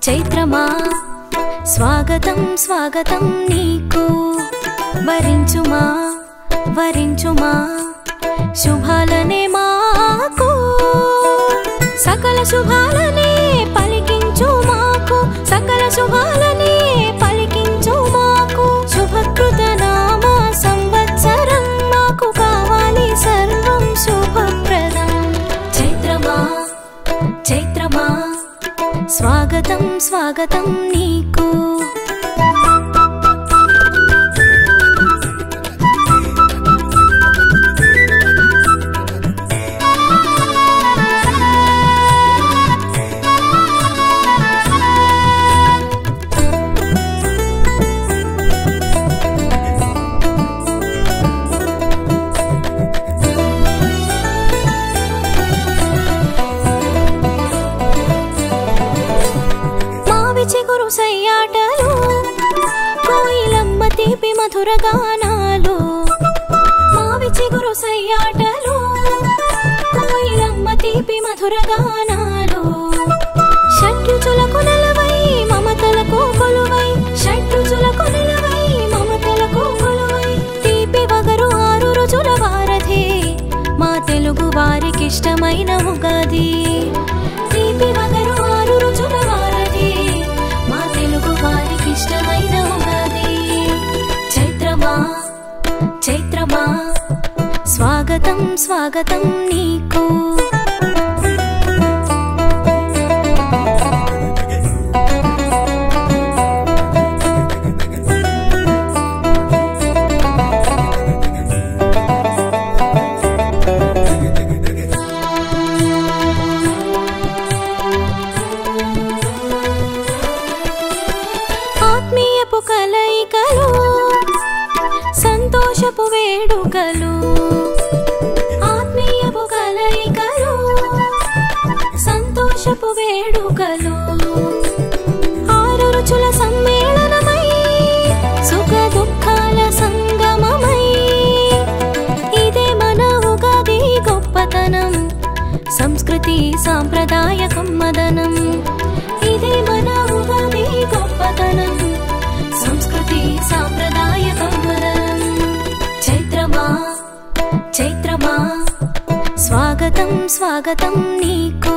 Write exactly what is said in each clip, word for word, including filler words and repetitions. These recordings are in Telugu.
చైత్రమా స్వాగతం స్వాగతం నీకు వరించుమా వరించుమా శుభాలనే మాకు సకల శుభాలనే పలికించు మాకు సకల శుభాలనే పలికించు మాకు శుభకృత నామ సంవత్సరం మాకు కావాలి సర్వం శుభప్రదం చైత్రమా చైత్రమా స్వాగతం స్వాగతం నీకు చిగురు సయ్యాటలు కోయిలమ్మ తీపి మధుర గానాలు మావి చిగురు సయ్యాటలు కోయిలమ్మ తీపి మధుర గానాలు షడ్రుచులకు నెలవై మమతలకు కొలువై షడ్రుచులకు నెలవై మమతలకు కొలువై తీపి వగరు ఆరు రుచుల వారధి మా తెలుగు వారికిష్టమైన ఉగాది తీపి వగరు ఆరు రుచుల వారధి ఇష్టమైన ఉగాది చైత్రమా చైత్రమా స్వాగతం స్వాగతం నీకు ఆత్మీయపు కలయికలు సంతోషపు వేడుకలు ఆత్మీయపు కలయికలు సంతోషపు వేడుకలు ఆరు రుచుల సమ్మేళనమై సుఖ దుఃఖాల సంగమమై ఇదే మన ఉగాది గొప్పతనం సంస్కృతి సాంప్రదాయ కమ్మదనం ఇదే మన ఉగాది గొప్పతనం సంస్కృతి సాంప్రదాయ కమ్మదనం చైత్రమా చైత్రమా స్వాగతం స్వాగతం నీకు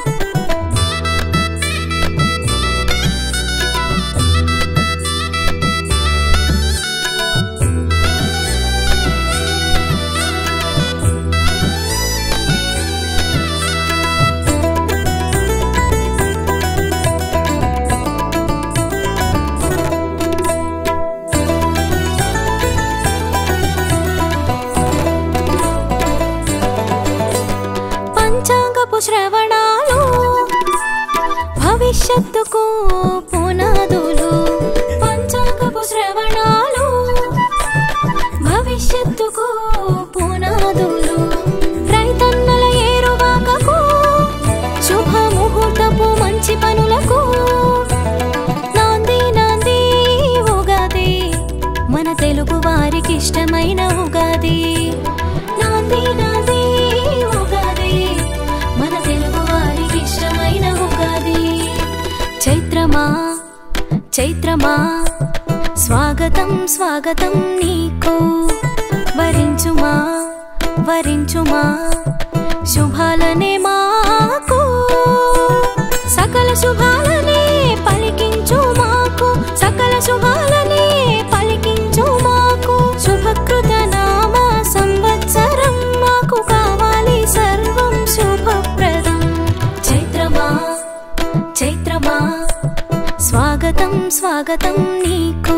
పంచాంగపు శ్రవణాలు భవిష్యత్తుకు పునాదులు పంచాంగపు శ్రవణాలు భవిష్యత్తుకు పునాదులు రైతన్నల ఏరువాకకు శుభముహూర్తపు మంచి పనులకు నాంది నాంది ఉగాది మన తెలుగు వారికి ఇష్టమైన ఉగాది నాంది నాంది చైత్రమా చైత్రమా స్వాగతం స్వాగతం నీకు వరించుమా వరించుమా శుభాలనే మాకు సకల శుభాలనే పలికించు మాకు సకల శుభాలనే పలికించు మాకు శుభకృత నామ సంవత్సరం మాకు కావాలి సర్వం శుభప్రదం చైత్రమా చైత్రమా స్వాగతం స్వాగతం నీకు